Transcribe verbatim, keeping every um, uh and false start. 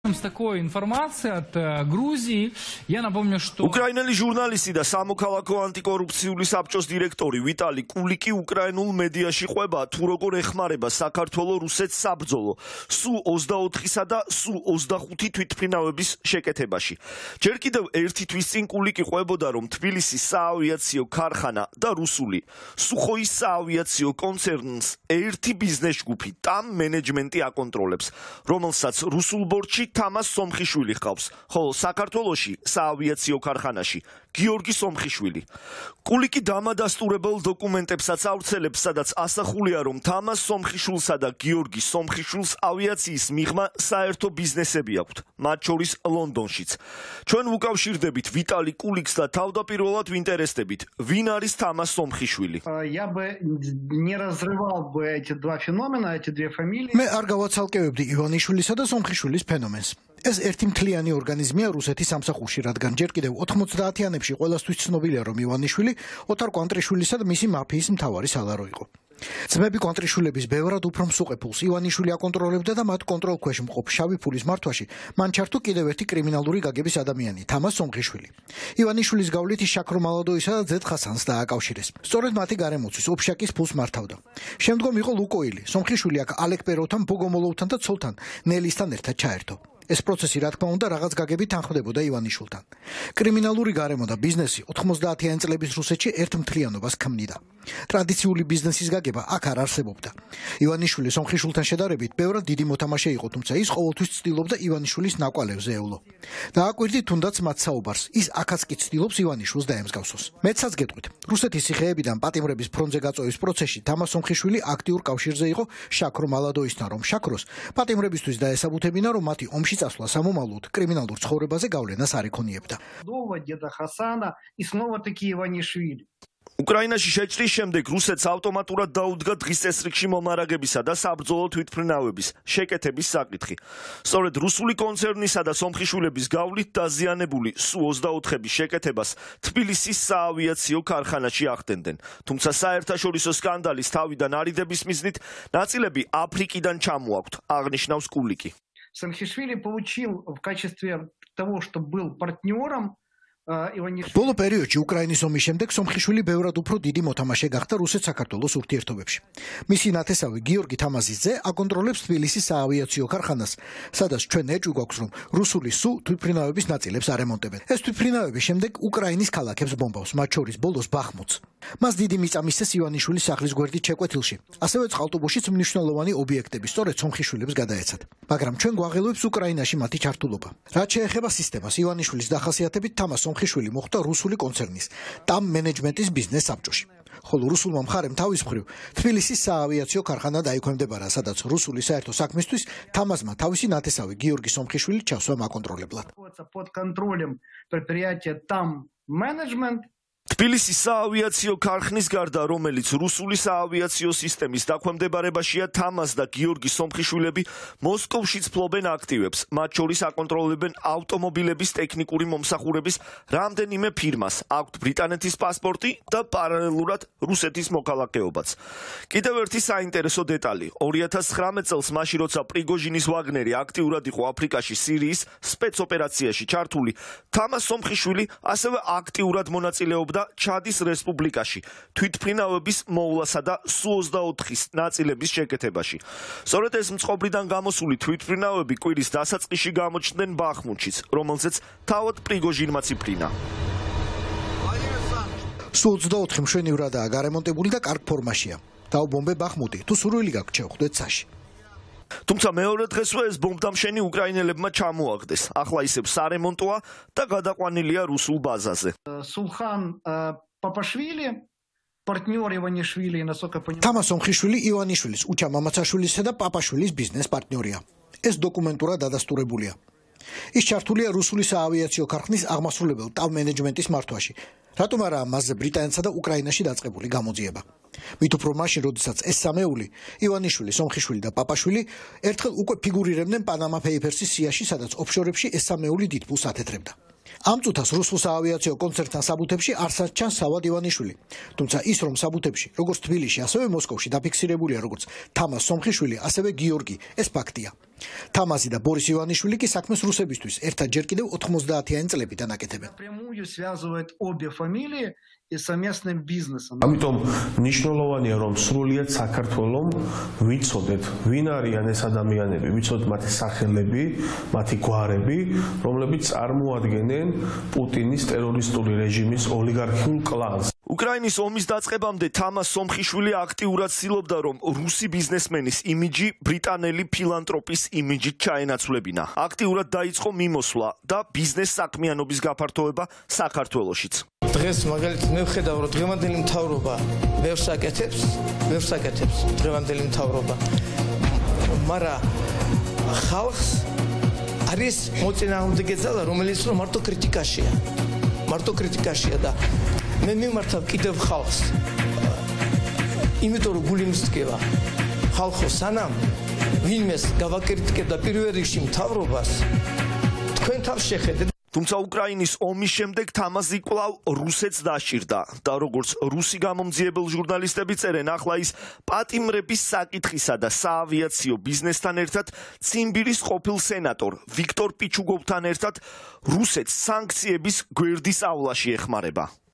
Такой информации от Грузии. Я напомню, что უკრაინელი ჟურნალისტი და სამოქალაქო ანტიკორუფციული საბჭოს დირექტორი ვიტალი კულიკი უკრაინულ მედიაში ყვება თუ როგორ ეხმარება საქართველოს რუსეთს საბრძოლო სუ ოცდაოთხისა და სუ ოცდახუთი თვითმფრინავების შეკეთებაში. ჯერ კიდევ ერთი თვის წინ კულიკი ყვებოდა, რომ თბილისის საავიაციო ქარხანა და რუსული სუხოის საავიაციო კონცერნს ერთი ბიზნეს ჯგუფი ტამ მენეჯმენტი აკონტროლებს, რომელსაც რუსულ ბორტში თამას სომხიშვილი ჰყავს, ხოლო საქართველოში საავიაციო ქარხანაში გიორგი სომხიშვილი. კულიკი დამადასტურებელ დოკუმენტებსაც ავრცელებს, სადაც ასახულია, რომ თამას სომხიშვილსა და გიორგი სომხიშვილს ავიაციის მიღმა საერთო ბიზნესები აქვთ, მათ შორის ლონდონშიც. ჩვენ ვუკავშირდებით ვიტალი კულიკს და თავდაპირველად ვინტერესდებით, ვინ არის თამას სომხიშვილი. Я бы не разрывал бы эти два феномена, эти две фамилии. მე არ გავაცალკევებდი ივანიშვილისა და სომხიშვილის ფენომენს. ეს ერთი მთლიანი ორგანიზმია რუსეთის სამსახურში, რადგან ჯერ კიდევ ოთხმოცდაათიანებში ყველასთვის ცნობილია, რომ ივანიშვილი ოთარ კვანტრიშვილისა და მისი მაფიის მთავარი სალარო იყო. ძმები კვანტრიშვილების ბევრად უფრო მსუყეფულს ივანიშვილი აკონტროლებდა და მათ კონტროლქვეშ მყოფ შავი ფულის მართვაში მან ჩართო კიდევ ერთი კრიმინალური გაგების ადამიანი, თამას სომხიშვილი. ივანიშვილის გავლით ის შაქრო მალადოისა და ძედ ხასანს დააკავშირეს. სწორედ მათი გარემოცვის ოფშაკის ფულს მართავდა. შემდგომ იყო ლუკოილი. სომხიშვილი აქ ალეკ პეროვთან, ბოგომოლოვთან და ცოლთან ნელისთან ერთად ჩაერთო. ეს პროცესი რა თქმა უნდა რაღაც გაგებით თანხმდებოდა ივანიშვილთან. კრიმინალური გარემო და ბიზნესი ოთხმოცდაათიანი წლების რუსეთში ერთ მთლიანობას ქმნიდა. ტრადიციული ბიზნესის გაგება აქ არ არსებობდა. ივანიშვილი სომხიშვილთან შედარებით ბევრად დიდი მოთამაშე იყო, თუმცა ის ყოველთვის ცდილობდა ივანიშვილის ნაკვალევზე ევლო. დააკვირდით თუნდაც მათ საუბარს, ის აქაც კი ცდილობს ივანიშვილს დაემსგავსოს. მეცაც გეტყვით, რუსეთის ციხეებიდან პატიმრების ფრონტზე გაწვევის პროცესში თამას სომხიშვილი აქტიურ კავშირზე იყო შაქრო მალადოისთან, რომ შაქროს პატიმრებისთვის დაესაბუთებინა, რომ მათი ომში წასვლა სამომავლოდ კრიმინალურ ცხოვრებაზე გავლენას არ ეკონიებდა. Деда Хасана и снова-таки Иванишвили. უკრაინაში შეჭრის შემდეგ რუსეთს ავტომატურად დაუდგა დღის წესრიგში მომარაგებისა და საბრძოლო თვითმფრინავების შეკეთების საკითხი. სწორედ რუსული კონცერნისა და სომხიშვილების გავლით დაზიანებული სუ ოცდაოთხების შეკეთებას თბილისის საავიაციო ქარხანაში ახდენდნენ. თუმცა საერთაშორისო სკანდალის თავიდან არიდების მიზნით ნაწილები აფრიკიდან ჩამოაქვთ, აღნიშნავს კულიკი. Самхишвили получил в качестве того, что был партнером ბოლო პერიოდში უკრაინის ომის შემდეგ სომხიშვილი ბევრად უფრო დიდი მოთამაშე გახდა რუსეთ-საქართველოს ურთიერთობებში. მისი ნათესავი გიორგი თამაზის ძე აკონტროლებს თბილისის საავიაციო ქარხანას, სადაც ჩვენ ეჭვი გვაქვს, რომ რუსული სუ თვითმფრინავების ნაწილებს არემონტებენ. ეს თვითმფრინავების შემდეგ უკრაინის ქალაქებს ბომბავს, მათ შორის ბოლოს ბახმუტს. მას დიდი მიწა მისცეს ივანიშვილის სახლის გვერდით შეკვეთილში. ასევე წყალტუბოშიც მნიშვნელოვანი ობიექტები სწორედ სომხიშვილებს გადაეცათ. მაგრამ ჩვენ გვაღელვებს უკრაინაში მათი ჩართულობა. რაც შეეხება სისტემას, ივანიშვილის დახასიათებით თამას სომხიშვილი მოხდა რუსული კონცერნის ტამ მენეჯმენტის ბიზნეს საბჭოში. ხოლო რუსულმა მხარემ თავის მხრივ თბილისის საავიაციო ქარხანა დაიქვემდებარა, სადაც რუსული საერთო საქმისთვის თამაზმა თავისი ნათესავი გიორგი სომხიშვილი ჩასვა მაკონტროლებლად. Под контролем предприятия там менеджмент. თბილისის საავიაციო ქარხნის გარდა, რომელიც რუსული საავიაციო სისტემის დაქვემდებარებაშია, თამაზ და გიორგი სომხიშვილები მოსკოვშიც ფლობენ აქტივებს, მათ შორის აკონტროლებენ ავტომობილების ტექნიკური მომსახურების რამდენიმე ფირმას, აქვთ ბრიტანეთის პასპორტი და პარალელურად რუსეთის მოქალაქეობაც. კიდევ ერთი საინტერესო დეტალი, ორი ათას ცხრამეტ წელს მაშინ როცა პრიგოჟინის ვაგნერი აქტიურად იყო აფრიკაში სირიის სპეცოპერაციაში ჩართული, თამაზ სომხიშვილი ასევე აქტიურად მონაწილეობდა ჩადის რესპუბლიკაში თვითმფრინავების მოვლასა და სუ ოცდაოთხის ნაწილების შეკეთებაში. სწორედ ეს მწყობრიდან გამოსული თვითმფრინავები კვირის დასაწყისში გამოჩნდნენ ბახმუტშიც, რომელზეც თავად პრიგოჟინმა იფრინა. სუ ოცდაოთხი მშვენივრადაა გარემონტებული და კარგ ფორმაშია. დაუბომბე ბახმუტი, თუ სურვილი გაქვთ შევხვდეთ ცაში. თუმცა მეორე დღესვე ეს ბომბდამშენი უკრაინელებმა ჩამოაგდეს. ახლა ისევ სარემონტოა და გადაყვანილია რუსულ базაზე. Сулхан Папашвили, партнер Иванишвили, насколько я понимаю. თამას სომხიშვილი ივანიშვილის, უჩა მამაცაშვილისა და პაპაშვილის ბიზნეს პარტნიორია. ეს დოკუმენტურად დადასტურებულია. ის ჩართულია რუსული საავიაციო ქარხნის აღმასრულებელ ტავ მენეჯმენტის მართვაში. რატომ არა მასზე ბრიტანეთსა და უკრაინაში დაწყებული გამოძიება? მით უფრო მაშინ, როდესაც ეს სამეული, ივანიშვილი, სომხიშვილი და პაპაშვილი ერთხელ უკვე ფიგურირებდნენ პანამა პეიპერსის სიაში, სადაც ოფშორებში ეს სამეული დიდ ფულს ათეთრებდა. ამ წუთას რუსულ საავიაციო კონცერტთან საბუთებში არსად ჩანს სავად ივანიშვილი. თუმცა ის რომ საბუთებში, როგორც თბილისში, ასევე მოსკოვში დაფიქსირებულია როგორც თამაზ სომხიშვილი, ასევე გიორგი, ეს ფაქტია. თამაზი და ბორის ივანიშვილი კი საქმეს რუსებისთვის ერთად ჯერ კიდევ ოთხმოცდაათიანი წლებიდან აკეთებენ. Напрямую связывает обе фамилии и совместным бизнесом. ამიტომ მნიშვნელოვანია რომ სრულიად საქართველოს ვიცოდეთ ვინ არიან ეს ადამიანები, ვიცოდეთ მათი სახელები, მათი გვარები, რომლებიც წარმოადგენენ პუტინის ტერორისტული რეჟიმის ოლიგარქიულ კლანს. უკრაინის ომის დაწყებამდე თამაზ სომხიშვილი აქტიურად ცდილობდა რომ რუსი ბიზნესმენის იმიჯი ბრიტანელი ფილანტროპის იმიჯით ჩაენაცვლებინა. აქტიურად დაიწყო მიმოსვლა და ბიზნეს საქმიანობის გაფართოება საქართველოშიც. დღეს მაგალითად მე ვხედავ რომ დღევანდელი მთავრობა ბევრს აკეთებს, ბევრს აკეთებს დღევანდელი მთავრობა. მაგრამ ხალხს არის მოწინააღმდეგე ძალა, რომელიც რომ მარტო კრიტიკაშია. მარტო კრიტიკაშია და მე მიმართავ კიდევ ხალხს. იმიტომ რომ გული მსდგება. ხალხო სანამ ვინმეს გავაკრიტიკებდა პირველ რიგში მთავრობას, თქვენ თავს შეხედეთ. თუმცა უკრაინის ომის შემდეგ თამაზი კვლავ რუსეთს დაშირდა და როგორც რუსი გამომძიებელ ჟურნალისტები წერენ, ახლა ის პატიმრების საკითხისა და საავიაციო ბიზნესთან ერთად ციმბირის ყოფილ სენატორ ვიქტორ პიჩუგოვთან ერთად რუსეთს სანქციების გვერდისავლაში ეხმარება.